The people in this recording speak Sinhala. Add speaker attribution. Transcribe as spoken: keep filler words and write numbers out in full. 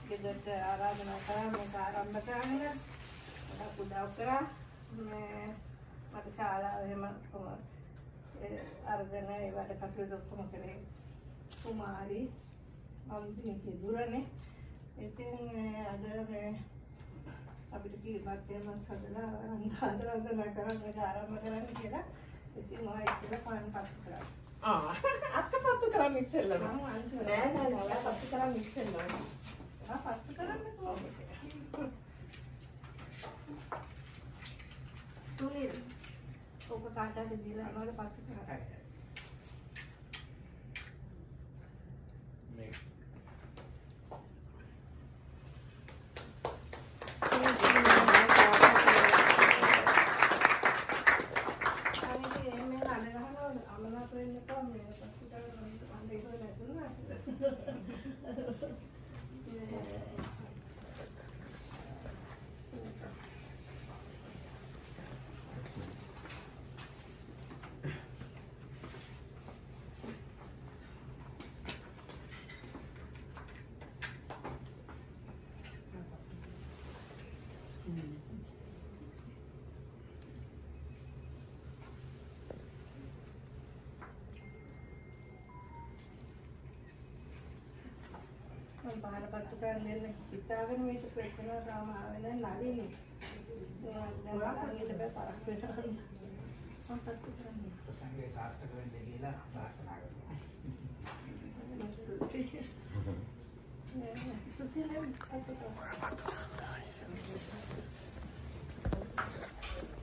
Speaker 1: ගෙදරට ආරාධනා කරා මේක ආරම්භ කරන්න. මට උදව් කරා. මේ මට ශාලාවෙම කොහොම ඒ අර්ධන ඒ වැඩ කටයුතු ඔක්කොම කරේ කුමාරි අම්දිනේගේ දුරනේ. ඉතින් අද මේ අපිට කීපක් දෙයක් හදලා ආරාධනා කරා මේක ආරම්භ කරන්න කියලා. ඉතින් මම ඉස්සෙල්ලා පාන් පත්තු කරා.
Speaker 2: ආ අක්ක පත්තු කරන් ඉස්සෙල්ලා
Speaker 1: මම
Speaker 2: නෑ නෑ නෑ පත්තු කරන් ඉස්සෙල්ලා.
Speaker 1: ආ පත්තු කරන්නේ කොහොමද? තුලේ ඔක කාටද දීලා වල පත්තු කරා.
Speaker 3: මේ
Speaker 1: පහන පත්තු කරන් දෙන්න හිතාගෙන මේක ප්‍රශ්න රාම ආවෙන නලිනේ. දැන් ඊට බෑ පරක් වෙනවා. මම පත්තු කරන්නේ.
Speaker 3: සංගේ සාර්ථක වෙන්න කියලා ප්‍රාර්ථනා කරනවා.
Speaker 1: සුසිලෙන්